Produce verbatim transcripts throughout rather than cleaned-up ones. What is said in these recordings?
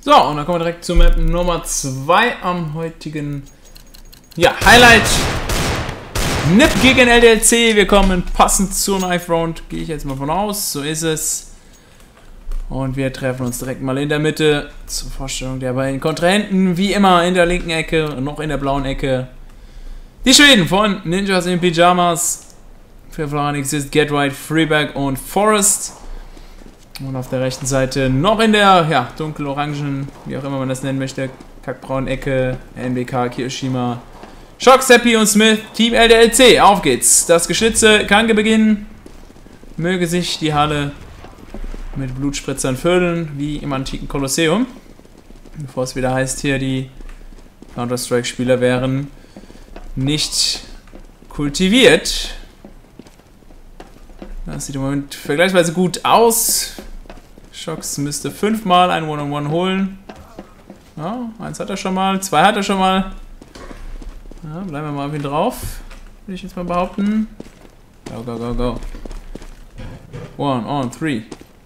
So, und dann kommen wir direkt zur Map Nummer zwei am heutigen ja, Highlight. N I P gegen L D L C. Wir kommen passend zur Knife Round. Gehe ich jetzt mal von aus. So ist es. Und wir treffen uns direkt mal in der Mitte zur Vorstellung der beiden Kontrahenten. Wie immer in der linken Ecke und noch in der blauen Ecke. Die Schweden von Ninjas in Pyjamas. Für Flaran Exist, Get Right, Freeberg und Forest. Und auf der rechten Seite noch in der ja, dunkel-orangen, wie auch immer man das nennen möchte, kackbraunen Ecke, N B K, Kirishima, Shock, Seppi und Smith, Team L D L C. Auf geht's. Das Geschütze kann beginnen. Möge sich die Halle mit Blutspritzern füllen, wie im antiken Kolosseum. Bevor es wieder heißt, hier die Counter-Strike-Spieler wären nicht kultiviert. Das sieht im Moment vergleichsweise gut aus. Shocks müsste fünfmal ein One-on-One holen. Ja, eins hat er schon mal, zwei hat er schon mal. Ja, bleiben wir mal auf ihn drauf, würde ich jetzt mal behaupten. Go, go, go, go. One, on, three.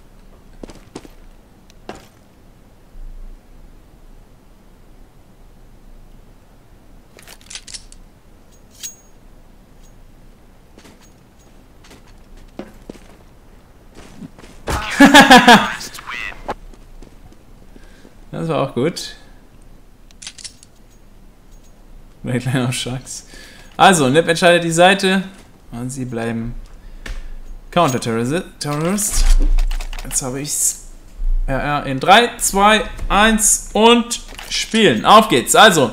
Das war auch gut. Oder kleiner Schacks. Also, N I P entscheidet die Seite. Und sie bleiben Counter-Terrorist. Jetzt habe ich's. R R in drei, zwei, eins und spielen. Auf geht's. Also.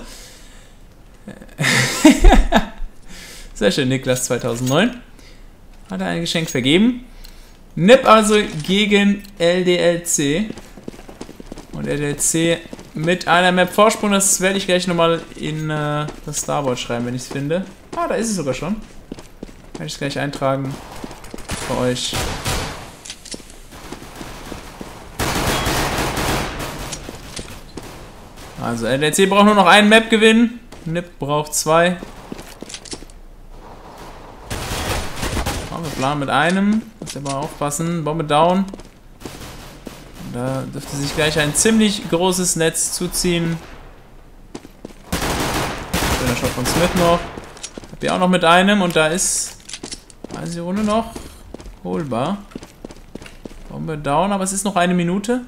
Sehr schön, Niklas zweitausendneun. Hat er ein Geschenk vergeben. N I P also gegen L D L C. Und L D L C mit einer Map Vorsprung. Das werde ich gleich nochmal in äh, das Starboard schreiben, wenn ich es finde. Ah, da ist es sogar schon. Kann ich es gleich eintragen für euch. Also L D L C braucht nur noch einen Map-Gewinn. N I P braucht zwei. Wir planen mit einem. Muss aber aufpassen. Bombe down. Da dürfte sich gleich ein ziemlich großes Netz zuziehen. Schöner Shot von Smith noch. Habt ihr auch noch mit einem und da ist also die Runde noch holbar. Bombe down, aber es ist noch eine Minute.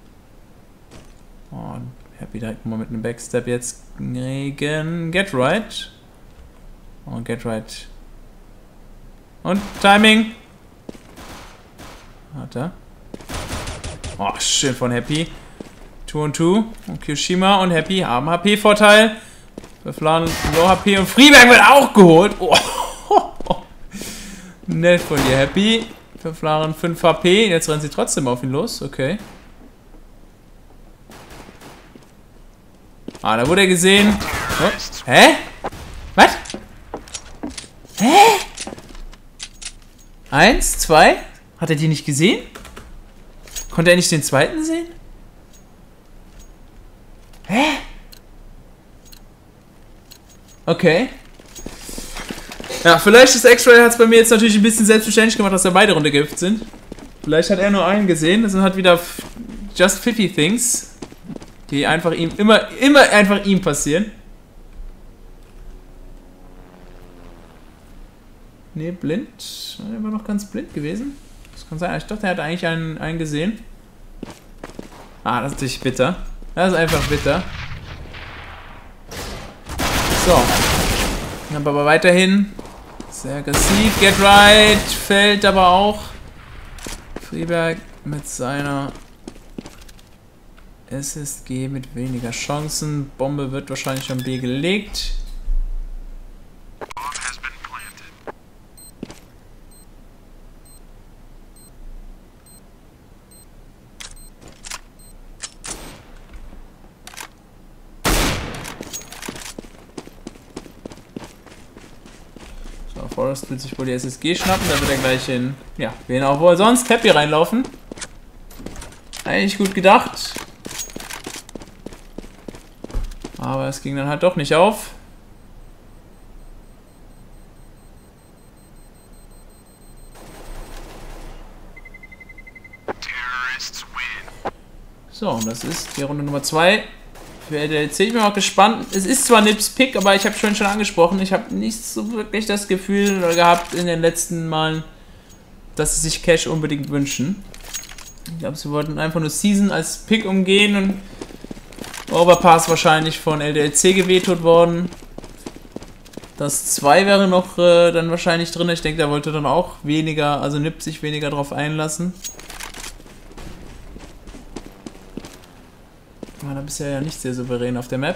Oh, Happy direkt mal mit einem Backstep jetzt gegen Get Right. Und Get Right. Und Timing. Hat er. Oh, schön von Happy. zwei und zwei. Und Kirishima und Happy haben H P-Vorteil. Wir Flaran Low H P und Freeberg wird auch geholt. Oh. Nett von dir, Happy. Wir Flaran fünf H P. Jetzt rennen sie trotzdem auf ihn los. Okay. Ah, da wurde er gesehen. Oh. Hä? Was? Hä? Eins, zwei? Hat er die nicht gesehen? Konnte er nicht den zweiten sehen? Hä? Okay. Ja, vielleicht ist X-Ray hat es bei mir jetzt natürlich ein bisschen selbstverständlich gemacht, dass wir beide runtergehüpft sind. Vielleicht hat er nur einen gesehen. Das sind halt wieder just fifty things, die einfach ihm immer, immer einfach ihm passieren. Ne, blind. Er war noch ganz blind gewesen. Das kann sein. Ich dachte, er hat eigentlich einen, einen gesehen. Ah, das ist natürlich bitter. Das ist einfach bitter. So. Dann aber weiterhin. Sehr aggressiv. Get Right. Fällt aber auch. Freeberg mit seiner S S G mit weniger Chancen. Bombe wird wahrscheinlich am B gelegt. Forest will sich wohl die S S G schnappen, da wird er gleich in, ja, wen auch wohl sonst, Happy reinlaufen. Eigentlich gut gedacht. Aber es ging dann halt doch nicht auf. So, und das ist die Runde Nummer zwei für L D L C. Ich bin auch gespannt. Es ist zwar Nips Pick, aber ich habe schon schon angesprochen, ich habe nicht so wirklich das Gefühl gehabt in den letzten Malen, dass sie sich Cash unbedingt wünschen. Ich glaube, sie wollten einfach nur Season als Pick umgehen und Overpass wahrscheinlich von L D L C gewetet worden. Das zwei wäre noch äh, dann wahrscheinlich drin. Ich denke, der wollte dann auch weniger, also Nip sich weniger drauf einlassen. War da bisher ja nicht sehr souverän auf der Map.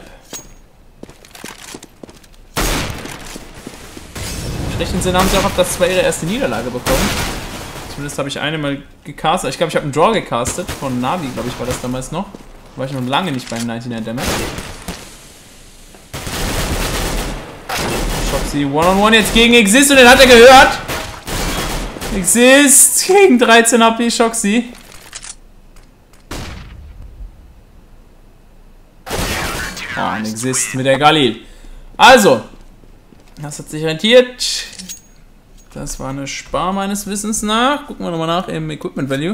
Im schlechten Sinne haben sie auch auf das zwei ihre erste Niederlage bekommen. Zumindest habe ich eine mal gecastet. Ich glaube, ich habe einen Draw gecastet von Navi, glaube ich, war das damals noch. War ich noch lange nicht beim neunundneunzig der Map. Shoxy One-on-One jetzt gegen Exist und den hat er gehört. Exist gegen dreizehn H P Shoxy. Oh, ein Exist mit der Galil. Also, das hat sich rentiert. Das war eine Spar meines Wissens nach. Gucken wir nochmal nach im Equipment Value.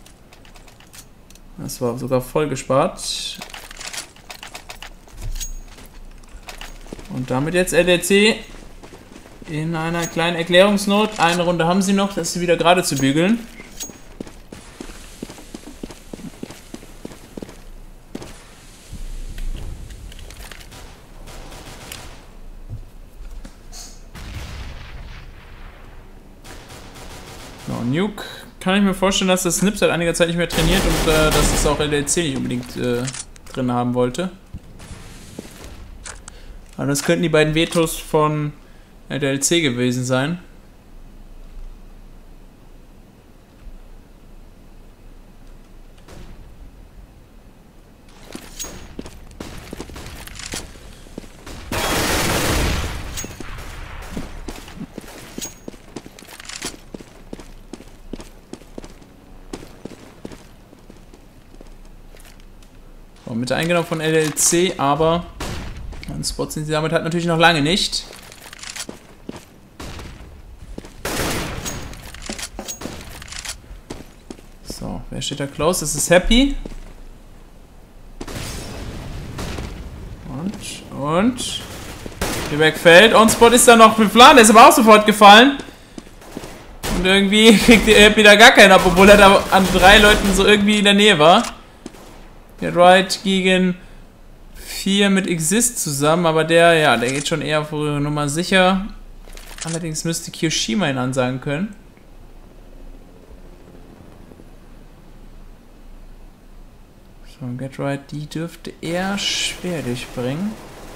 Das war sogar voll gespart. Und damit jetzt L D C in einer kleinen Erklärungsnot. Eine Runde haben sie noch, das ist wieder gerade zu bügeln. So, Nuke. Kann ich mir vorstellen, dass das Snip seit einiger Zeit nicht mehr trainiert und äh, dass es auch L D L C nicht unbedingt äh, drin haben wollte. Aber das könnten die beiden Vetos von L D L C gewesen sein. So, Mitte eingenommen von L D L C, aber an Spots sind sie damit halt natürlich noch lange nicht. So, wer steht da close? Das ist Happy. Und, und. Feedback fällt. On-Spot ist da noch mit Plan, der ist aber auch sofort gefallen. Und irgendwie kriegt der Happy da gar keinen ab, obwohl er da an drei Leuten so irgendwie in der Nähe war. Get right gegen vier mit Exist zusammen, aber der, ja, der geht schon eher auf ihre Nummer sicher. Allerdings müsste Kiyoshima ihn ansagen können. So, Get right, die dürfte er schwer durchbringen.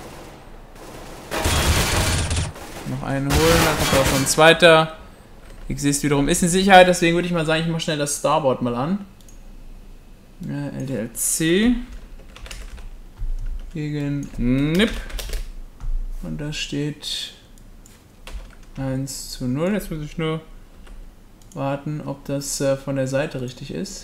Noch einen holen, dann kommt auch noch ein zweiter. Exist wiederum ist in Sicherheit, deswegen würde ich mal sagen, ich mache schnell das Starboard mal an. Ja, L D L C gegen Nip. Und da steht eins zu null. Jetzt muss ich nur warten, ob das äh, von der Seite richtig ist.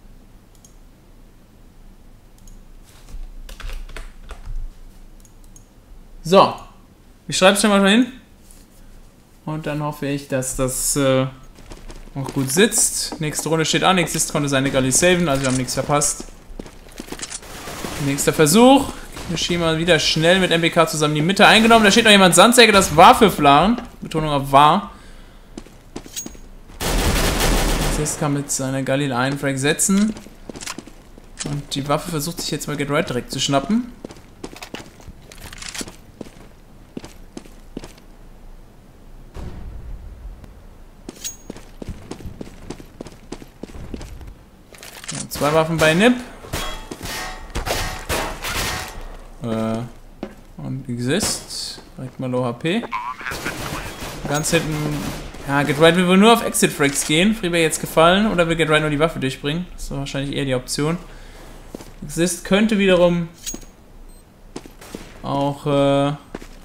So, ich schreibe es schon mal hin. Und dann hoffe ich, dass das äh, auch gut sitzt. Nächste Runde steht an. Exist konnte seine Galil saven, also wir haben nichts verpasst. Nächster Versuch. Kiyoshima wieder schnell mit M B K zusammen die Mitte eingenommen. Da steht noch jemand Sandsäge, das war für Flaren. Betonung auf war. Exist kann mit seiner Galil einen Frag setzen. Und die Waffe versucht sich jetzt mal Get Right direkt zu schnappen. Zwei Waffen bei Nip. Äh, und Exist. Direkt mal Low H P. Ganz hinten. Ja, Get Right will wohl nur auf Exit Frags gehen. Free wäre jetzt gefallen. Oder will Get Right nur die Waffe durchbringen? Das ist wahrscheinlich eher die Option. Exist könnte wiederum auch äh,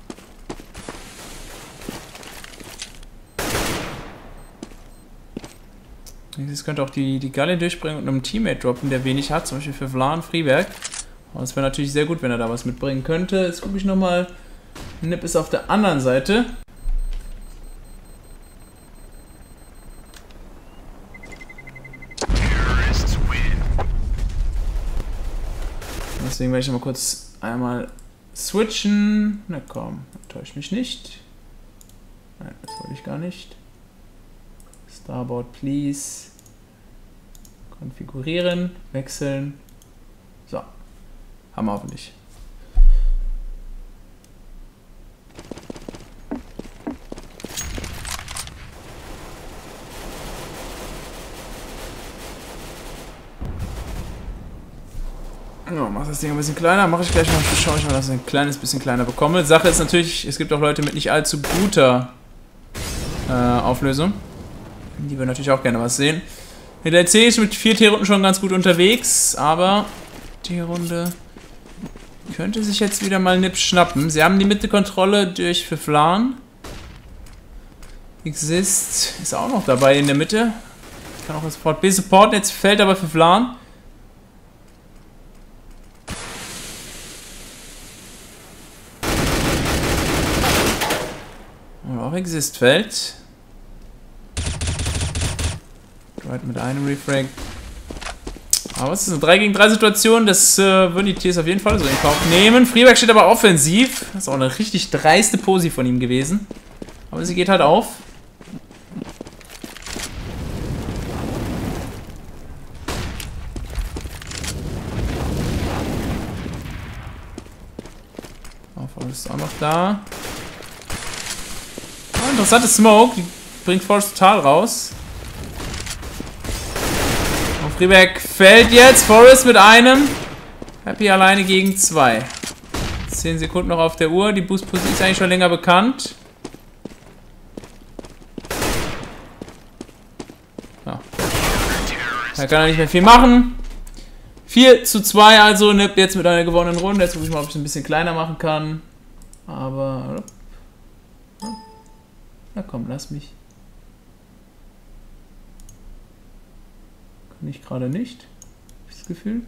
Exist könnte auch die, die Galle durchbringen und einem Teammate droppen, der wenig hat, zum Beispiel für Vlan Freeberg. Aber es wäre natürlich sehr gut, wenn er da was mitbringen könnte. Jetzt gucke ich nochmal. Nip ist auf der anderen Seite. Deswegen werde ich mal kurz einmal switchen. Na komm, täuscht mich nicht. Nein, das wollte ich gar nicht. Starboard, please. Konfigurieren, wechseln. So. Haben wir hoffentlich. Ja, mach das Ding ein bisschen kleiner. Mache ich gleich mal. Schaue ich mal, dass ich ein kleines bisschen kleiner bekomme. Sache ist natürlich, es gibt auch Leute mit nicht allzu guter äh, Auflösung. Die würden natürlich auch gerne was sehen. Der D L C ist mit vier T-Runden schon ganz gut unterwegs, aber die Runde könnte sich jetzt wieder mal Nip schnappen. Sie haben die Mitte-Kontrolle durch Fiflan. Exist ist auch noch dabei in der Mitte. Kann auch das Port B supporten. Jetzt fällt aber Fiflan. Und auch Exist fällt. Right mit einem Refrag. Aber es ist eine drei gegen drei Situation. Das äh, würden die Tiers auf jeden Fall so in Kauf nehmen. Freeback steht aber offensiv. Das ist auch eine richtig dreiste Posi von ihm gewesen. Aber sie geht halt auf. Aufbau ist auch noch da. Oh, interessante Smoke. Die bringt Force total raus. Und Freeback fällt jetzt. Forrest mit einem. Happy alleine gegen zwei. zehn Sekunden noch auf der Uhr. Die Boost-Position ist eigentlich schon länger bekannt. Ja. Da kann er nicht mehr viel machen. vier zu zwei also. Nip jetzt mit einer gewonnenen Runde. Jetzt gucke ich mal, ob ich es ein bisschen kleiner machen kann. Aber... Na komm, lass mich. Kann ich gerade nicht. Hab ich das Gefühl.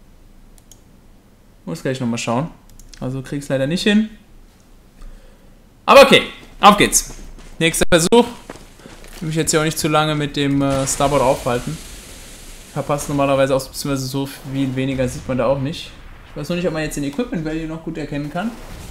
Muss gleich nochmal schauen. Also krieg's leider nicht hin. Aber okay, auf geht's. Nächster Versuch. Ich will mich jetzt ja auch nicht zu lange mit dem äh, Starboard aufhalten. Verpasst normalerweise auch beziehungsweise so viel weniger sieht man da auch nicht. Ich weiß noch nicht, ob man jetzt den Equipment Value noch gut erkennen kann.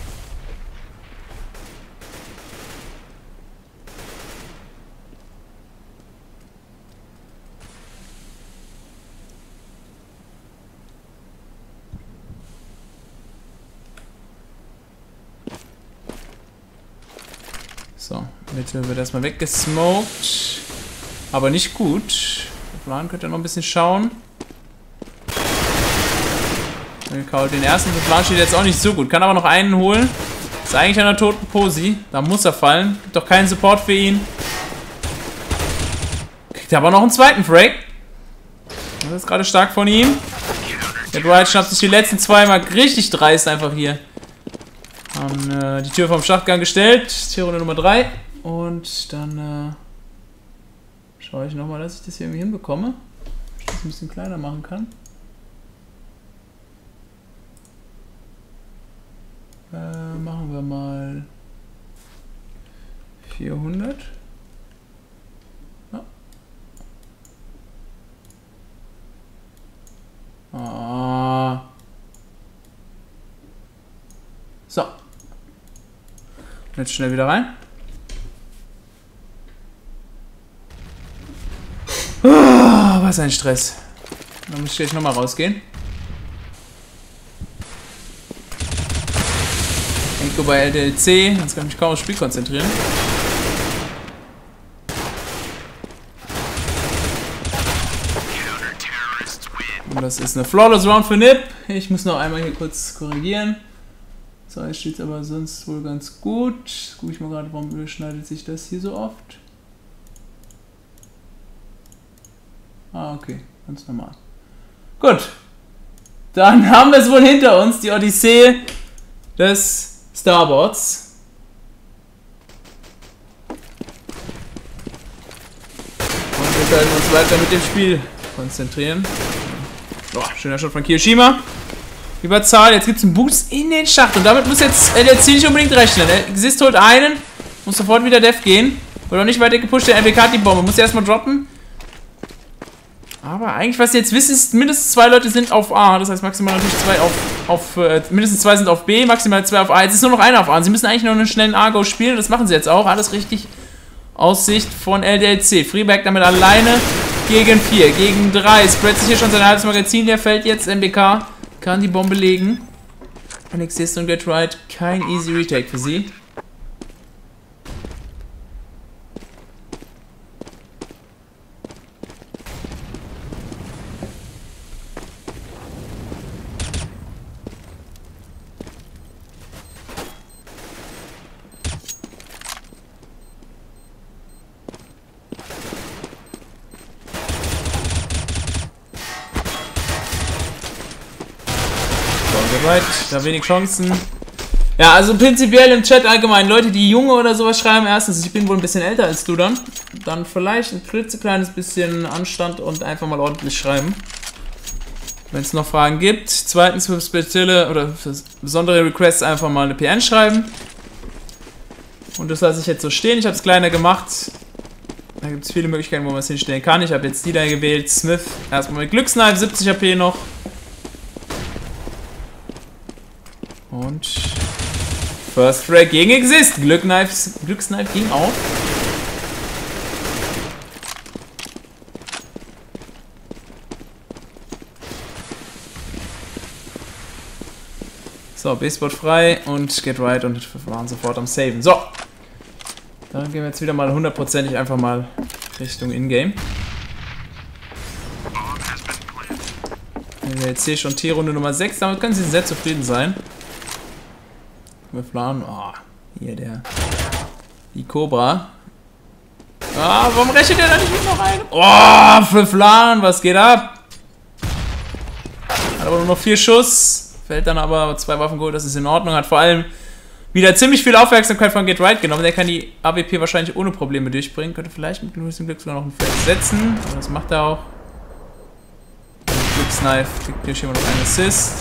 So, Mitte wird erstmal weggesmoked. Aber nicht gut. Der Plan könnte noch ein bisschen schauen. Den ersten Plan steht jetzt auch nicht so gut. Kann aber noch einen holen. Ist eigentlich an der toten Posi. Da muss er fallen. Gibt doch keinen Support für ihn. Kriegt aber noch einen zweiten Frag. Das ist gerade stark von ihm. Der Dwight schnappt sich die letzten zwei mal richtig dreist einfach hier. Haben äh, die Tür vom Schachtgang gestellt. Tierrunde Nummer drei. Und dann äh, schaue ich nochmal, dass ich das hier irgendwie hinbekomme. Ob ich das ein bisschen kleiner machen kann. Äh, machen wir mal vierhundert. Ja. Ah. So. Jetzt schnell wieder rein. Oh, was ein Stress. Dann muss ich jetzt nochmal rausgehen. Enko bei L D L C. Jetzt kann ich mich kaum aufs Spiel konzentrieren. Und das ist eine Flawless Round für Nip. Ich muss noch einmal hier kurz korrigieren. So, jetzt steht es aber sonst wohl ganz gut. Guck ich mal gerade, warum überschneidet sich das hier so oft. Ah, okay. Ganz normal. Gut. Dann haben wir es wohl hinter uns, die Odyssee des Starboards. Und wir können uns weiter mit dem Spiel konzentrieren. Boah, schöner Shot von Kiyoshima. Überzahl, jetzt gibt es einen Boost in den Schacht und damit muss jetzt L D L C nicht unbedingt rechnen. Exist holt einen, muss sofort wieder Def gehen. Wird auch nicht weiter gepusht, der M B K hat die Bombe, muss sie erstmal droppen. Aber eigentlich, was ihr jetzt wisst, ist, mindestens zwei Leute sind auf A. Das heißt, maximal natürlich zwei auf, auf äh, mindestens zwei sind auf B, maximal zwei auf A. Jetzt ist nur noch einer auf A. Und sie müssen eigentlich noch einen schnellen A-Go spielen. Das machen sie jetzt auch. Alles richtig aus Sicht von L D L C. Freeberg damit alleine gegen vier, gegen drei. Spread sich hier schon sein halbes Magazin. Der fällt jetzt. M B K kann die Bombe legen. Und Exist und Get Right. Kein easy Retake für sie. Right, da wenig Chancen. Ja, also prinzipiell im Chat allgemein, Leute, die Junge oder sowas schreiben, erstens, ich bin wohl ein bisschen älter als du dann. Dann vielleicht ein klitzekleines bisschen Anstand und einfach mal ordentlich schreiben. Wenn es noch Fragen gibt. Zweitens, für spezielle oder für besondere Requests einfach mal eine P N schreiben. Und das lasse ich jetzt so stehen. Ich habe es kleiner gemacht. Da gibt es viele Möglichkeiten, wo man es hinstellen kann. Ich habe jetzt die da gewählt. Smith, erstmal mit Glücksknife, siebzig A P noch. Und First Frag gegen Exist. Glücksknife, Glücksknife ging auf. So, B-Spot frei und Get Right und wir waren sofort am Saven. So, dann gehen wir jetzt wieder mal hundertprozentig einfach mal Richtung Ingame. L D L C schon T-Runde Nummer sechs, damit können sie sehr zufrieden sein. Wir planen. Oh, hier der. Die Cobra. Ah, warum rechnet der da nicht mit noch rein? Oh, für Flan, was geht ab? Hat aber nur noch vier Schuss. Fällt dann aber zwei Waffen geholt, das ist in Ordnung. Hat vor allem wieder ziemlich viel Aufmerksamkeit von Get Right genommen. Der kann die A W P wahrscheinlich ohne Probleme durchbringen. Könnte vielleicht mit ein bisschen Glück sogar noch ein Feld setzen. Aber das macht er auch. Glücksknife kriegt hier schon mal noch einen Assist.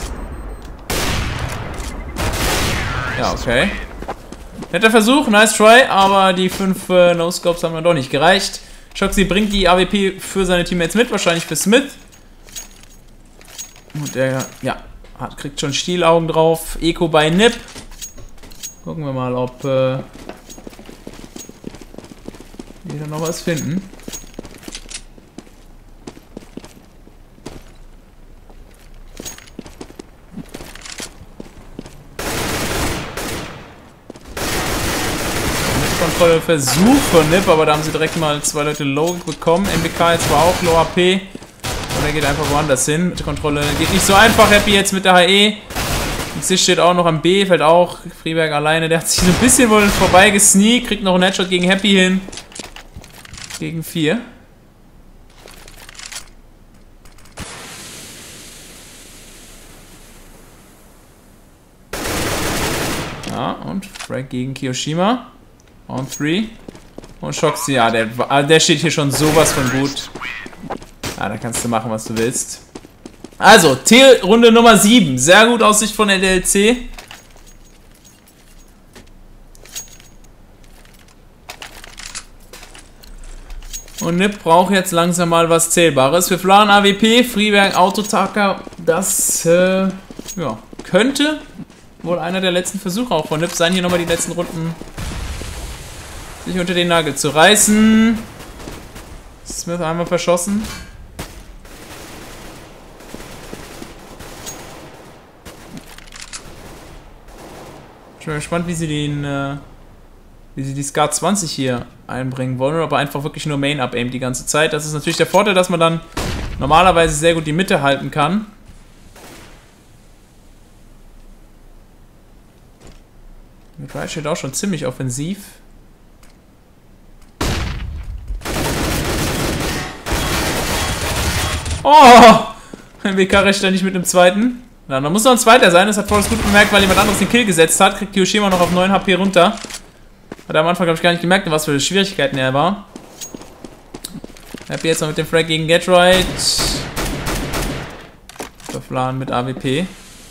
Ja, okay. Netter Versuch, nice try, aber die fünf äh, No-Scopes haben dann doch nicht gereicht. Shoxy bringt die A W P für seine Teammates mit, wahrscheinlich für Smith. Und der, ja, hat, kriegt schon Stielaugen drauf. Eco bei Nip. Gucken wir mal, ob äh, wir da noch was finden. Kontrolle Versuch von Nip, aber da haben sie direkt mal zwei Leute low bekommen. M B K jetzt war auch low A P. Und er geht einfach woanders hin. Mit der Kontrolle geht nicht so einfach. Happy jetzt mit der H E. Exist steht auch noch am B, fällt auch. Freeberg alleine, der hat sich so ein bisschen wohl vorbei gesneakt. Kriegt noch einen Headshot gegen Happy hin. Gegen vier. Ja, und Frag gegen Kiyoshima. On three. Und Shoxy, ja, der, der steht hier schon sowas von gut. Ja, da kannst du machen, was du willst. Also, T-Runde Nummer sieben. Sehr gut aus Sicht von L D L C. Und Nip braucht jetzt langsam mal was Zählbares. Wir Flan A W P, Freeberg, Autotaker. Das, äh, ja, könnte wohl einer der letzten Versuche auch von Nip sein, hier nochmal die letzten Runden sich unter den Nagel zu reißen. Smith einmal verschossen. Ich bin gespannt, wie sie den, äh, wie sie die Scar zwanzig hier einbringen wollen, oder ob er einfach wirklich nur Main abaimt die ganze Zeit. Das ist natürlich der Vorteil, dass man dann normalerweise sehr gut die Mitte halten kann. Mit Riot steht auch schon ziemlich offensiv. Oh! M B K recht da nicht mit dem zweiten. Na, da muss noch ein zweiter sein. Das hat Forrest gut bemerkt, weil jemand anderes den Kill gesetzt hat. Kriegt Kiyoshima noch auf neun H P runter. Hat er am Anfang, glaube ich, gar nicht gemerkt, was für Schwierigkeiten er war. Happy jetzt noch mit dem Frag gegen Get Right. Verflahen mit A W P.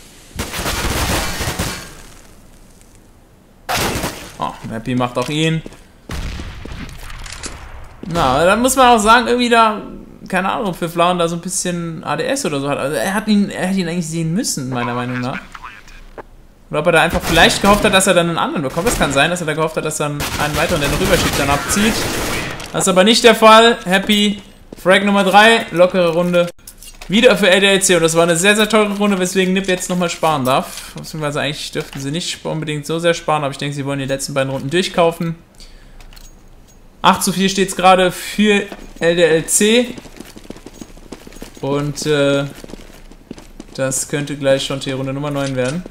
Oh, Happy macht auch ihn. Na, dann muss man auch sagen, irgendwie da keine Ahnung, für Flauen da so ein bisschen A D S oder so hat. Also er hat ihn, er hätte ihn eigentlich sehen müssen, meiner Meinung nach. Oder ob er da einfach vielleicht gehofft hat, dass er dann einen anderen bekommt. Das kann sein, dass er da gehofft hat, dass er einen weiteren, der noch rüberschiebt, dann abzieht. Das ist aber nicht der Fall. Happy. Frag Nummer drei. Lockere Runde. Wieder für L D L C. Und das war eine sehr, sehr teure Runde, weswegen Nip jetzt nochmal sparen darf. Beziehungsweise eigentlich dürften sie nicht unbedingt so sehr sparen, aber ich denke, sie wollen die letzten beiden Runden durchkaufen. acht zu vier steht es gerade für L D L C. Und äh, das könnte gleich schon die Runde Nummer neun werden.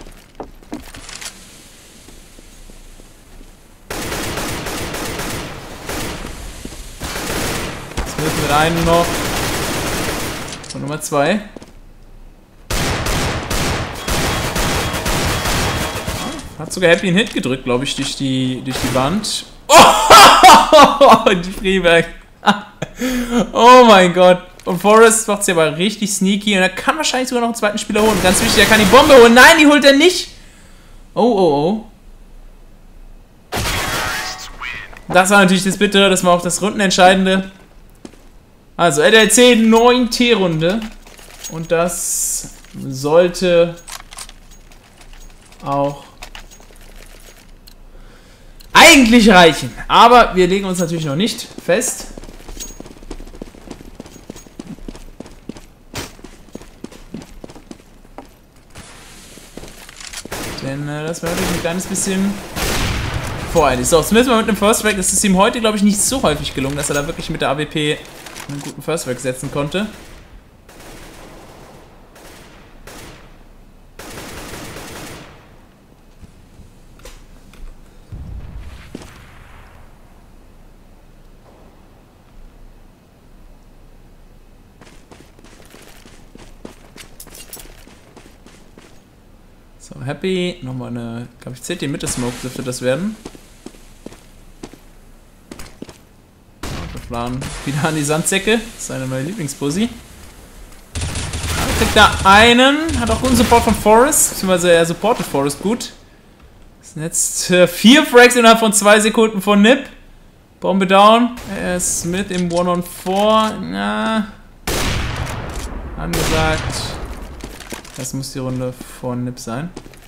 Mit einem noch. Und Nummer zwei. Hat sogar Happy einen Hit gedrückt, glaube ich, durch die, durch die Wand. Oh! Die Freeberg. Oh mein Gott. Und Forrest macht sie aber richtig sneaky. Und er kann wahrscheinlich sogar noch einen zweiten Spieler holen. Ganz wichtig, er kann die Bombe holen. Nein, die holt er nicht. Oh, oh, oh. Das war natürlich das Bittere. Das war auch das Rundenentscheidende. Also L D L C neun T-Runde und das sollte auch eigentlich reichen. Aber wir legen uns natürlich noch nicht fest. Denn äh, das wäre natürlich ein kleines bisschen voreilig. So, Smith mal mit einem First Strike. Das ist ihm heute, glaube ich, nicht so häufig gelungen, dass er da wirklich mit der A W P einen guten First Strike setzen konnte. So, Happy. Nochmal eine, glaube ich, C T Mitte Smoke dürfte das werden. Plan wieder an die Sandsäcke. Das ist seine neue Lieblingsposi. Ja, kriegt da einen. Hat auch guten Support von Forrest. Beziehungsweise er supportet Forrest gut. Das sind jetzt äh, vier Frags innerhalb von zwei Sekunden von Nip. Bombe down. Er ist mit im one on four. Ja. Angesagt. Das muss die Runde von Nip sein.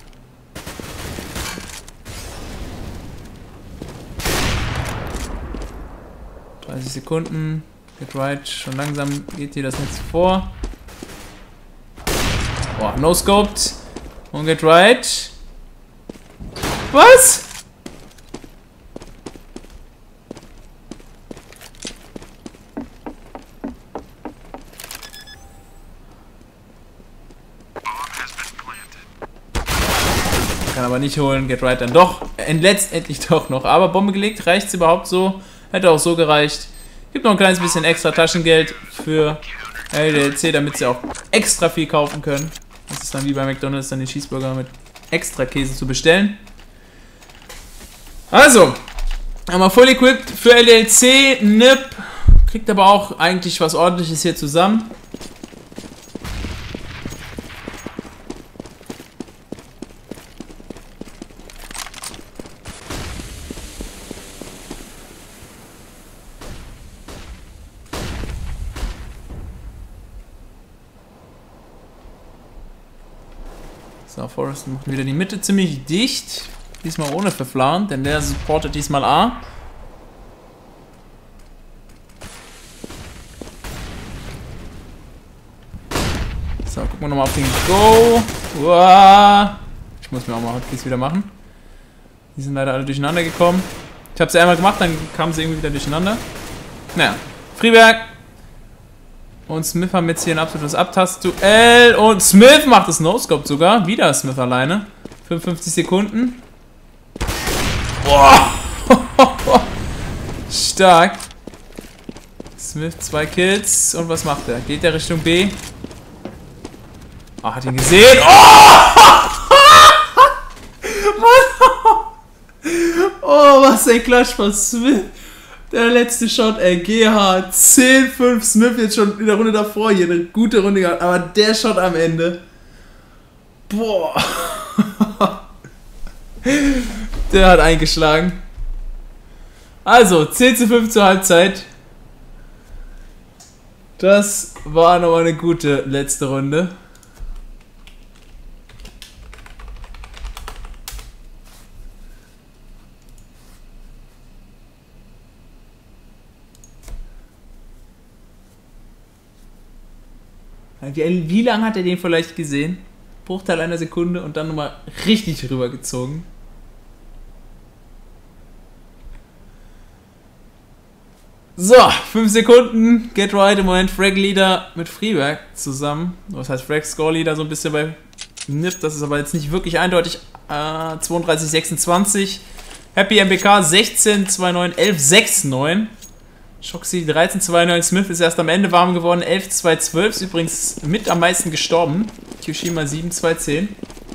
dreißig Sekunden. Get right. Schon langsam geht hier das Netz vor. Boah, no-scoped. Und get right. Was? Kann aber nicht holen. Get right dann doch. Letztendlich doch noch. Aber Bombe gelegt. Reicht es überhaupt so? Hätte auch so gereicht. Gibt noch ein kleines bisschen extra Taschengeld für L D L C, damit sie auch extra viel kaufen können. Das ist dann wie bei McDonald's, dann den Cheeseburger mit extra Käse zu bestellen. Also, haben wir voll equipped für L D L C. Nip kriegt aber auch eigentlich was Ordentliches hier zusammen. So, Forrest macht wieder die Mitte ziemlich dicht. Diesmal ohne Verflauen, denn der supportet diesmal A. So, gucken wir nochmal auf den Go. Uah. Ich muss mir auch mal Hotkeys wieder machen. Die sind leider alle durcheinander gekommen. Ich habe sie einmal gemacht, dann kamen sie irgendwie wieder durcheinander. Naja, Freeberg. Und Smith haben jetzt hier ein absolutes Abtastduell. Und Smith macht das No-Scope sogar. Wieder Smith alleine. fünfundfünfzig Sekunden. Boah. Stark. Smith zwei Kills. Und was macht er? Geht er Richtung B? Ah, hat ihn gesehen. Oh! Oh, was ein Klatsch von Smith. Der letzte Shot, ey, G H, zehn fünf, Smith jetzt schon in der Runde davor hier eine gute Runde gehabt, aber der Shot am Ende, boah, der hat eingeschlagen. Also, zehn zu fünf zur Halbzeit. Das war nochmal eine gute letzte Runde. Wie, wie lange hat er den vielleicht gesehen? Bruchteil einer Sekunde und dann nochmal richtig rübergezogen. So, fünf Sekunden. Get right im Moment. Frag Leader mit Freeberg zusammen. Was heißt Frag Score Leader so ein bisschen bei N I P. Das ist aber jetzt nicht wirklich eindeutig. Äh, zweiunddreißig sechsundzwanzig. Happy M B K sechzehn neunundzwanzig elf neunundsechzig. Shoxy dreizehn neunundzwanzig, Smith ist erst am Ende warm geworden, elf zwölf, ist übrigens mit am meisten gestorben. Kyoshima sieben zehn.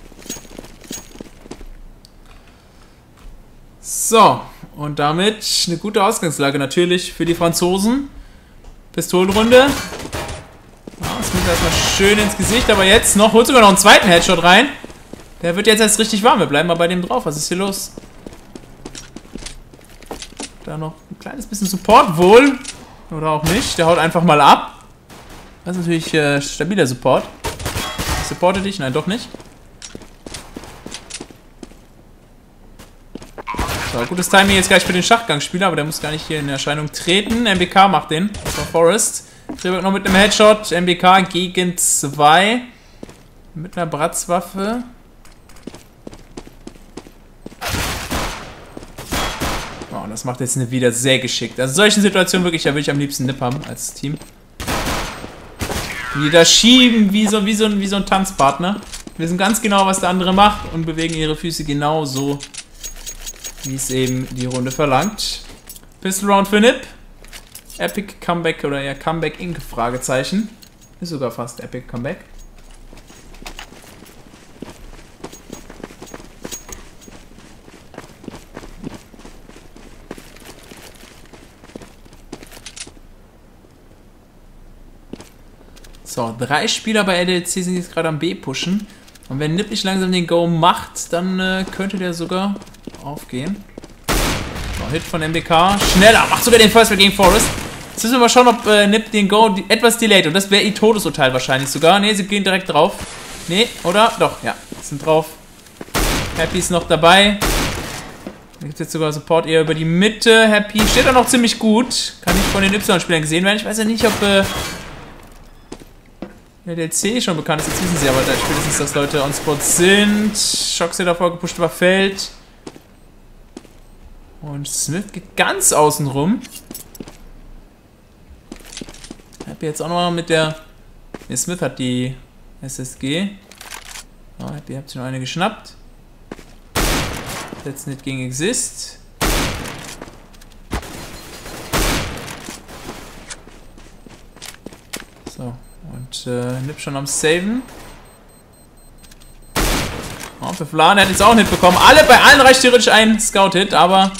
So, und damit eine gute Ausgangslage natürlich für die Franzosen. Pistolenrunde. Ja, Smith erstmal schön ins Gesicht, aber jetzt noch, holt sogar noch einen zweiten Headshot rein. Der wird jetzt erst richtig warm, wir bleiben mal bei dem drauf. Was ist hier los? Da noch ein kleines bisschen Support wohl. Oder auch nicht. Der haut einfach mal ab. Das ist natürlich äh, stabiler Support. Ich supporte dich? Nein, doch nicht. So, gutes Timing jetzt gleich für den Schachgangspieler, aber der muss gar nicht hier in Erscheinung treten. M B K macht den. Das war Forrest. Freeberg noch mit einem Headshot. M B K gegen zwei. Mit einer Bratzwaffe. Das macht jetzt eine wieder sehr geschickt. Also solchen Situationen wirklich, da würde ich am liebsten N I P haben als Team. Die da schieben wie so, wie, so ein, wie so ein Tanzpartner. Wir wissen ganz genau, was der andere macht und bewegen ihre Füße genauso, wie es eben die Runde verlangt. Pistol Round für N I P. Epic Comeback oder eher Comeback Inc. Fragezeichen. Ist sogar fast Epic Comeback. So, drei Spieler bei L D L C sind jetzt gerade am B pushen. Und wenn N I P nicht langsam den Go macht, dann äh, könnte der sogar aufgehen. So, Hit von M B K. Schneller, macht sogar den First gegen Forrest. Jetzt müssen wir mal schauen, ob äh, N I P den Go etwas delayed. Und das wäre ihr Todesurteil wahrscheinlich sogar. Ne, sie gehen direkt drauf. Ne, oder? Doch, ja, sind drauf. Happy ist noch dabei. Da gibt es jetzt sogar Support eher über die Mitte. Happy steht da noch ziemlich gut. Kann nicht von den Y-Spielern gesehen werden. Ich weiß ja nicht, ob... Äh, L D L C schon bekannt ist, jetzt wissen sie aber da spätestens, dass Leute on Spot sind. Shoxy davor gepusht über Feld. Und Smith geht ganz außen rum. Happy jetzt auch nochmal mit der... Ne, Smith hat die S S G. Oh, Happy hat sich noch eine geschnappt. Jetzt nicht gegen Exist. So. Und äh, N I P schon am Saven. Oh, für Flan hat jetzt auch einen Hit bekommen. Alle, bei allen reicht theoretisch ein Scout-Hit, aber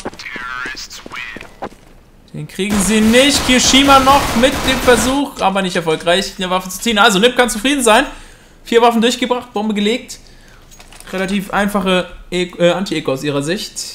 den kriegen sie nicht. Kyoshima noch mit dem Versuch, aber nicht erfolgreich, eine Waffe zu ziehen. Also N I P kann zufrieden sein. Vier Waffen durchgebracht, Bombe gelegt. Relativ einfache e äh, Anti-Eco aus ihrer Sicht.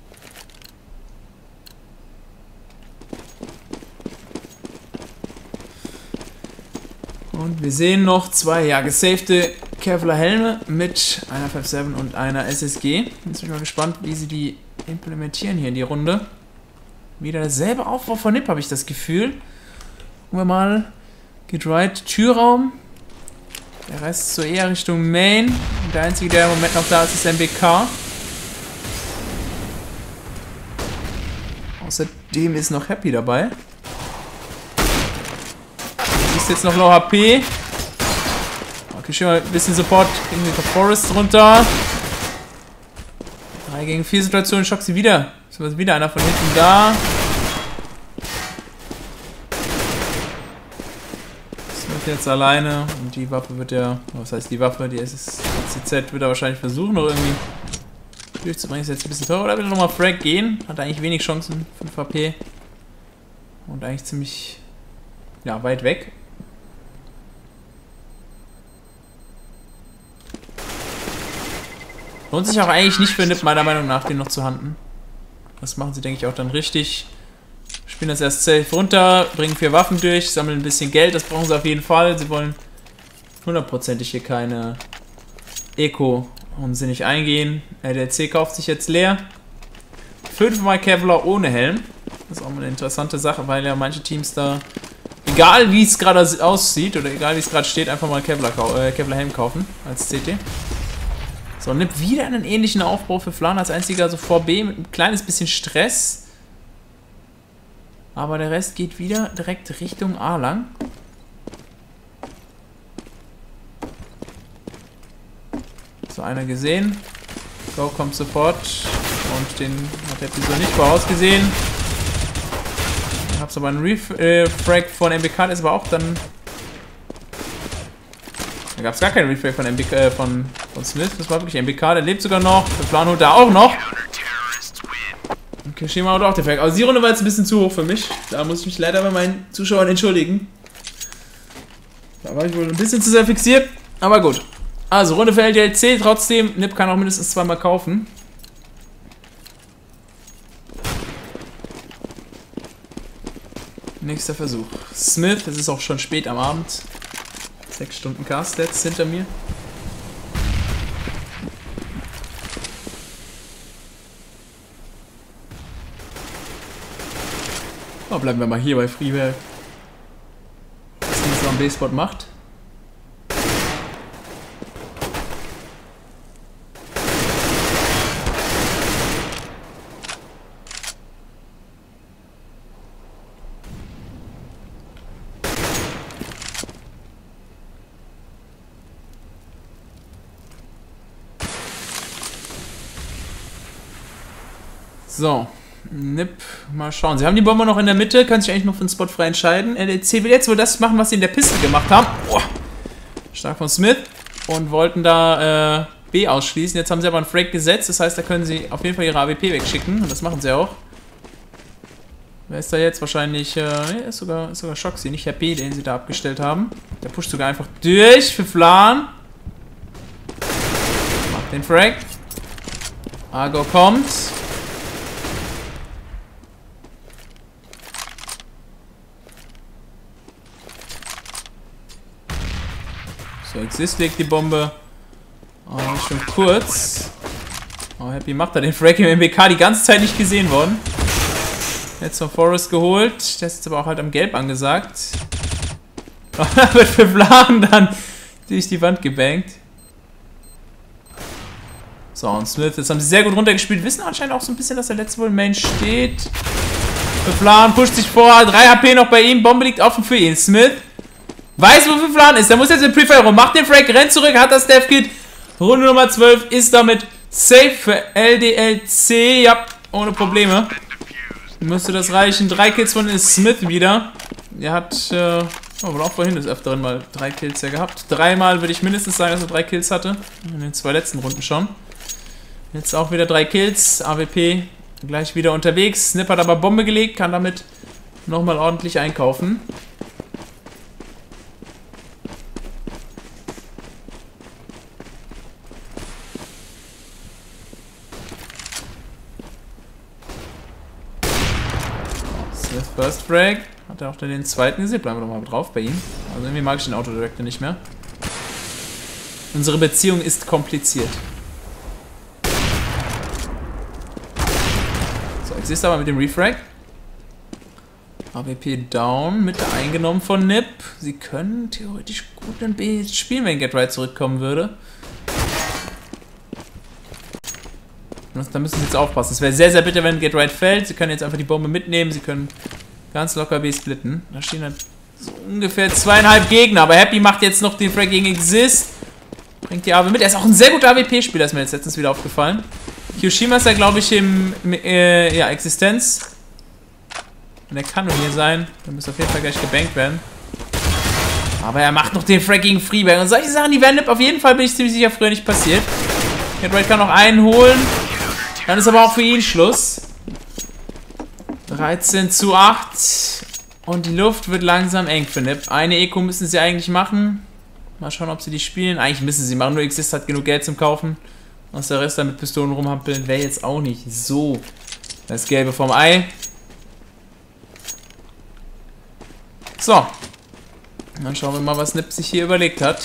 Und wir sehen noch zwei, ja, gesafete Kevlar Helme mit einer fünf sieben und einer S S G. Jetzt bin ich mal gespannt, wie sie die implementieren hier in die Runde. Wieder derselbe Aufbau von N I P, habe ich das Gefühl. Gucken wir mal. Get right, Türraum. Der Rest ist so eher Richtung Main. Und der einzige, der im Moment noch da ist, ist M B K. Außerdem ist noch Happy dabei. Ist jetzt noch Low H P. Okay, schon mal ein bisschen Support gegen den Forest runter. drei gegen vier Situationen, Shoxy wieder. Ist wieder einer von hinten da. Smith jetzt alleine. Und die Waffe wird ja. Was heißt die Waffe? Die S S C Z wird er wahrscheinlich versuchen, noch irgendwie durchzubringen. Ist jetzt ein bisschen teurer. Oder will er nochmal Frag gehen? Hat eigentlich wenig Chancen. fünf H P. Und eigentlich ziemlich. Ja, weit weg. Lohnt sich auch eigentlich nicht für N I P, meiner Meinung nach, den noch zu handen. Das machen sie, denke ich, auch dann richtig. Spielen das erst safe runter, bringen vier Waffen durch, sammeln ein bisschen Geld, das brauchen sie auf jeden Fall. Sie wollen hundertprozentig hier keine Eco und sie nicht eingehen. L D L C kauft sich jetzt leer. Fünfmal Kevlar ohne Helm. Das ist auch mal eine interessante Sache, weil ja manche Teams da, egal wie es gerade aussieht oder egal wie es gerade steht, einfach mal Kevlar, äh, Kevlar Helm kaufen als C T. So, nimmt wieder einen ähnlichen Aufbau für Flan als einziger, so vor B mit ein kleines bisschen Stress. Aber der Rest geht wieder direkt Richtung A lang. So, einer gesehen. Go kommt sofort. Und den hat der so nicht vorausgesehen. Ich hab's aber einen Refrag von M B K, ist aber auch dann. Da gab es gar keinen Refrag von, M B K, äh, von, von Smith. Das war wirklich M B K, der lebt sogar noch. Der Plan holt da auch noch. Und Kishima hat auch den Frag. Also die Runde war jetzt ein bisschen zu hoch für mich. Da muss ich mich leider bei meinen Zuschauern entschuldigen. Da war ich wohl ein bisschen zu sehr fixiert. Aber gut. Also Runde für L D L C. Trotzdem, Nip kann auch mindestens zweimal kaufen. Nächster Versuch. Smith, es ist auch schon spät am Abend. Sechs Stunden Cast jetzt hinter mir. Oh, bleiben wir mal hier bei Freeberg. Was er am B-Spot macht. So, Nip, mal schauen. Sie haben die Bombe noch in der Mitte, können sich eigentlich noch für den Spot frei entscheiden. L D C will jetzt wohl das machen, was sie in der Piste gemacht haben. Oh, stark von Smith. Und wollten da äh, B ausschließen. Jetzt haben sie aber einen Frag gesetzt, das heißt, da können sie auf jeden Fall ihre A W P wegschicken. Und das machen sie auch. Wer ist da jetzt? Wahrscheinlich, äh, ist sogar, ist sogar Shoxy, nicht Herr B, den sie da abgestellt haben. Der pusht sogar einfach durch für Flan. Macht den Frag. Argo kommt. So, Exist legt die Bombe. Oh, schon kurz. Oh, Happy macht da den Frag im M B K die ganze Zeit nicht gesehen worden. Jetzt von Forrest geholt. Der ist jetzt aber auch halt am Gelb angesagt. Oh, da wird für Flan dann durch die Wand gebankt. So, und Smith, jetzt haben sie sehr gut runtergespielt. Wissen anscheinend auch so ein bisschen, dass der letzte wohl im Main steht. Für Flan pusht sich vor. drei H P noch bei ihm. Bombe liegt offen für ihn. Smith weiß, wofür Flan ist. Der muss jetzt den Pre-Fire rum. Macht den Frag, rennt zurück, hat das Death-Kit. Runde Nummer zwölf ist damit safe für L D L C. Ja, ohne Probleme. Müsste das reichen. Drei Kills von Smith wieder. Er hat, äh, oh, wohl auch vorhin des Öfteren mal drei Kills ja gehabt. Dreimal würde ich mindestens sagen, dass er drei Kills hatte. In den zwei letzten Runden schon. Jetzt auch wieder drei Kills. A W P gleich wieder unterwegs. Snip hat aber Bombe gelegt, kann damit nochmal ordentlich einkaufen. First Frag. Hat er auch den zweiten gesehen? Bleiben wir doch mal drauf bei ihm. Also irgendwie mag ich den Autodirector nicht mehr. Unsere Beziehung ist kompliziert. So, ich sehe es aber mit dem Refrag. A W P down. Mitte eingenommen von Nip. Sie können theoretisch gut in B spielen, wenn Get Right zurückkommen würde. Da müssen sie jetzt aufpassen. Es wäre sehr, sehr bitter, wenn Get Right fällt. Sie können jetzt einfach die Bombe mitnehmen. Sie können ganz locker B splitten. Da stehen dann so ungefähr zweieinhalb Gegner. Aber Happy macht jetzt noch den Frag gegen Exist. Bringt die A W mit. Er ist auch ein sehr guter A W P-Spieler, ist mir jetzt letztens wieder aufgefallen. Kyoshima ist ja, glaube ich, im, im äh, ja, Existenz. Und er kann nur hier sein. Der muss auf jeden Fall gleich gebankt werden. Aber er macht noch den Frag gegen Freeberg. Und solche Sachen, die werden Nip auf jeden Fall, bin ich ziemlich sicher, früher nicht passiert. Get Right kann noch einen holen. Dann ist aber auch für ihn Schluss. dreizehn zu acht. Und die Luft wird langsam eng für Nip. Eine Eco müssen sie eigentlich machen. Mal schauen, ob sie die spielen. Eigentlich müssen sie machen. Nur Exist hat genug Geld zum Kaufen. Was der Rest da mit Pistolen rumhampeln, wäre jetzt auch nicht so das Gelbe vom Ei. So. Dann schauen wir mal, was Nip sich hier überlegt hat.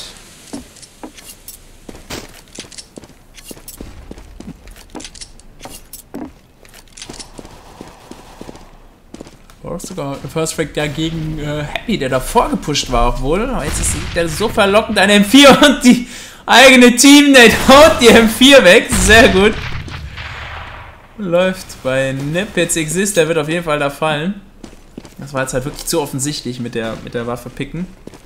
Sogar First Frag dagegen äh, Happy, der davor gepusht war auch wohl. Aber jetzt ist der so verlockend, ein M vier und die eigene Teammate haut die M vier weg. Sehr gut. Läuft bei Nip jetzt Exist, der wird auf jeden Fall da fallen. Das war jetzt halt wirklich zu offensichtlich mit der, mit der Waffe picken.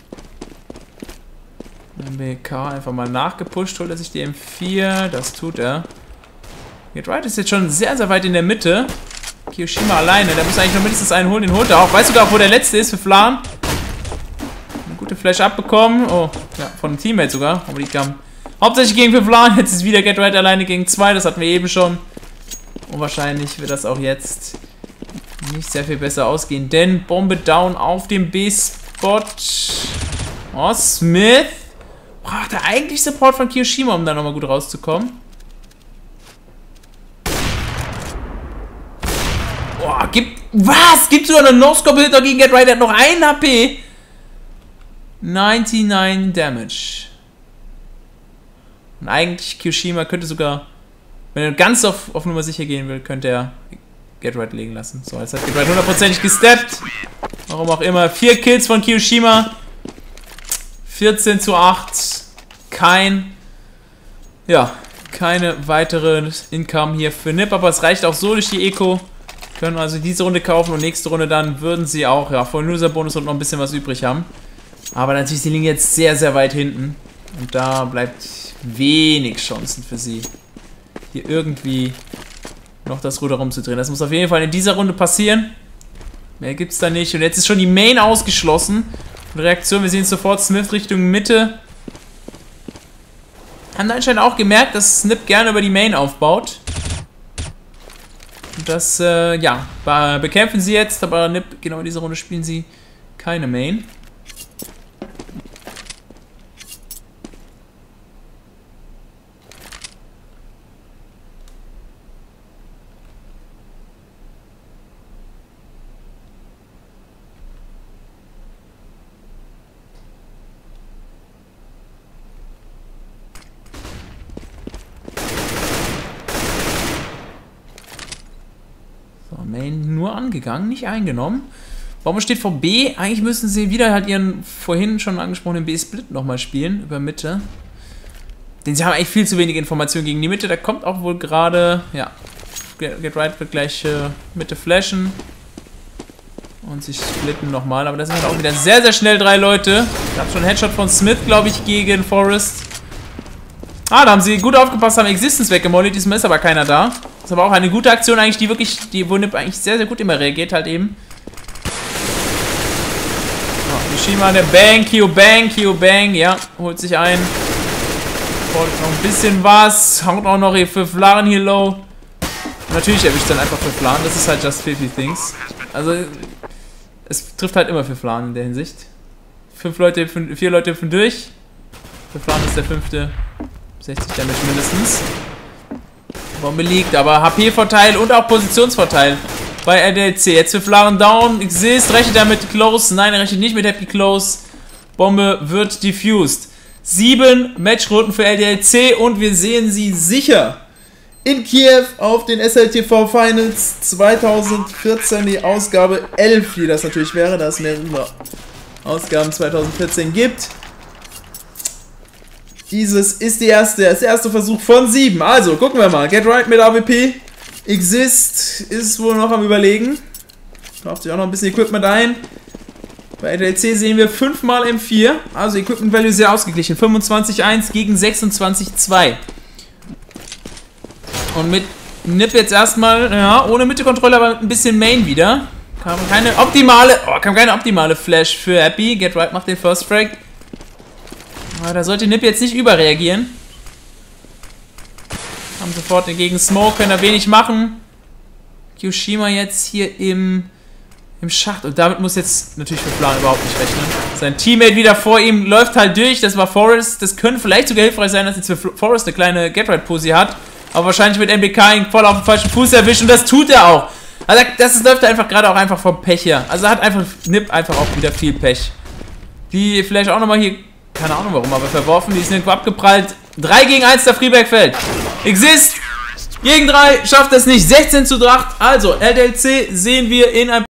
M B K einfach mal nachgepusht, holt er sich die M vier, das tut er. Get Right ist jetzt schon sehr, sehr weit in der Mitte. Kiyoshima alleine, der muss eigentlich noch mindestens einen holen, den holt er auch. Weißt du sogar, wo der letzte ist für Flan? Eine gute Flash abbekommen. Oh, ja, von einem Teammate sogar. Aber die kam hauptsächlich gegen Flan. Jetzt ist wieder Get Right alleine gegen zwei. Das hatten wir eben schon. Und wahrscheinlich wird das auch jetzt nicht sehr viel besser ausgehen. Denn Bombe down auf dem B-Spot. Oh, Smith. Braucht er eigentlich Support von Kiyoshima, um da nochmal gut rauszukommen? Boah, gibt. Was? Gibt sogar einen No-Scope-Hitter gegen Get Right? Der hat noch ein H P. neunundneunzig Damage. Und eigentlich Kiyoshima könnte sogar, wenn er ganz auf, auf Nummer sicher gehen will, könnte er Get Right legen lassen. So, jetzt hat Get Right hundertprozentig gesteppt. Warum auch immer. Vier Kills von Kiyoshima. vierzehn zu acht. Kein. Ja, keine weitere Income hier für Nip. Aber es reicht auch so durch die Eco. Können also diese Runde kaufen und nächste Runde dann würden sie auch, ja, vor Loser-Bonus und noch ein bisschen was übrig haben. Aber natürlich, sie liegen jetzt sehr, sehr weit hinten. Und da bleibt wenig Chancen für sie, hier irgendwie noch das Ruder rumzudrehen. Das muss auf jeden Fall in dieser Runde passieren. Mehr gibt es da nicht. Und jetzt ist schon die Main ausgeschlossen. Und Reaktion, wir sehen sofort Smith Richtung Mitte. Haben anscheinend auch gemerkt, dass Snip gerne über die Main aufbaut. Und das, äh, ja, bekämpfen sie jetzt, aber Nip, genau in dieser Runde spielen sie keine Main. Main nur angegangen, nicht eingenommen. Bombe steht vor B. Eigentlich müssen sie wieder halt ihren vorhin schon angesprochenen B-Split nochmal spielen, über Mitte. Denn sie haben eigentlich viel zu wenig Informationen gegen die Mitte. Da kommt auch wohl gerade, ja, Get Right wird gleich äh, Mitte flashen. Und sich splitten nochmal. Aber das sind halt auch wieder sehr, sehr schnell drei Leute. Ich habe schon einen Headshot von Smith, glaube ich, gegen Forest. Ah, da haben sie gut aufgepasst, haben Existence weggemollt. Diesmal ist aber keiner da. Das ist aber auch eine gute Aktion eigentlich, die wirklich, die wo Nip eigentlich sehr, sehr gut immer reagiert halt eben. Oh, Kiyoshima, der Bang, Kyo Bang, Kyo Bang, ja, holt sich ein. Holt noch ein bisschen was, haut auch noch für Flan hier low. Natürlich erwischt dann einfach für Flan, das ist halt just fifty things. Also, es trifft halt immer für Flan in der Hinsicht. Fünf Leute, fünf, vier Leute hüpfen durch. Für Flan ist der fünfte. sechzig Damage mindestens. Bombe liegt, aber H P-Vorteil und auch Positionsvorteil bei L D L C. Jetzt für Flan down. Exist, rechnet er mit Close? Nein, er rechnet nicht mit Happy Close. Bombe wird diffused. Sieben Matchrunden für L D L C und wir sehen sie sicher in Kiew auf den S L T V Finals zweitausendvierzehn, die Ausgabe elf, wie das natürlich wäre, da es mehrere Ausgaben zweitausendvierzehn gibt. Dieses ist die erste, das erste Versuch von sieben. Also, gucken wir mal. Get Right mit A W P. Exist ist wohl noch am Überlegen. Kauft sich auch noch ein bisschen Equipment ein. Bei L D L C sehen wir fünfmal M vier. Also, Equipment Value sehr ausgeglichen. fünfundzwanzig eins gegen sechsundzwanzig zwei. Und mit Nip jetzt erstmal, ja, ohne Mitte-Kontrolle, aber ein bisschen Main wieder. Kam keine optimale, oh, kam keine optimale Flash für Happy. Get Right macht den First Frag. Aber da sollte Nip jetzt nicht überreagieren. Haben sofort gegen Smoke, können da wenig machen. Kiyoshima jetzt hier im, im Schacht. Und damit muss jetzt natürlich für Flan überhaupt nicht rechnen. Sein Teammate wieder vor ihm läuft halt durch. Das war Forest. Das könnte vielleicht sogar hilfreich sein, dass jetzt für Forest eine kleine Get-Right-Pussy hat. Aber wahrscheinlich wird M B K ihn voll auf den falschen Fuß erwischen. Und das tut er auch. Also das läuft einfach gerade auch einfach vom Pech her. Also hat einfach Nip einfach auch wieder viel Pech. Die vielleicht auch nochmal hier, keine Ahnung warum, aber verworfen, die ist irgendwo abgeprallt. drei gegen eins, der Freeback fällt. Exist gegen drei, schafft es nicht. sechzehn zu acht. Also L D L C sehen wir in einem